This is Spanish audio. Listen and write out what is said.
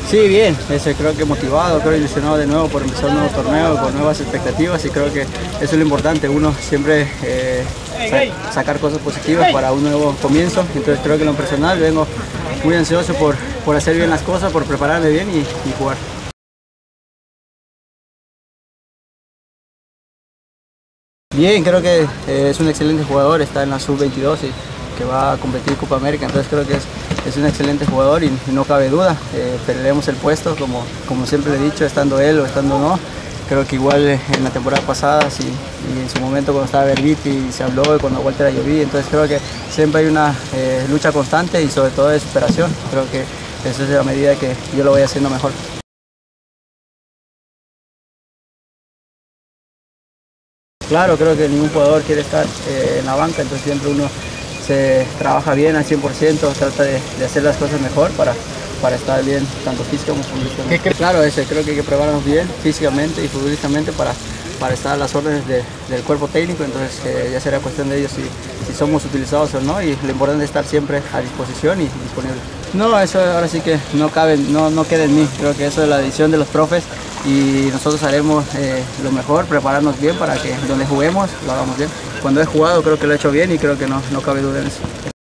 Sí, bien, creo que motivado, creo ilusionado de nuevo por empezar un nuevo torneo con nuevas expectativas y creo que eso es lo importante, uno siempre sacar cosas positivas para un nuevo comienzo, entonces creo que en lo personal vengo muy ansioso por hacer bien las cosas, por prepararme bien y jugar. Bien, creo que es un excelente jugador, está en la sub-22 y que va a competir Copa América, entonces creo que es un excelente jugador y no cabe duda, pelearemos el puesto como siempre le he dicho, estando él o estando no. Creo que igual en la temporada pasada sí, y en su momento cuando estaba Berviti se habló y cuando Walter Ayoví, entonces creo que siempre hay una lucha constante y sobre todo de superación, creo que eso es a medida que yo lo voy haciendo mejor. Claro, creo que ningún jugador quiere estar en la banca, entonces siempre uno se trabaja bien al 100%, trata de hacer las cosas mejor para estar bien, tanto física como futbolísticamente. Claro, creo que hay que prepararnos bien físicamente y futbolísticamente para estar a las órdenes del cuerpo técnico, entonces ya será cuestión de ellos si somos utilizados o no, y lo importante es estar siempre a disposición y disponible. No, eso ahora sí que no cabe, no queda en mí, creo que eso es la decisión de los profes y nosotros haremos lo mejor, prepararnos bien para que donde juguemos lo hagamos bien. Cuando he jugado creo que lo he hecho bien y creo que no cabe duda en eso.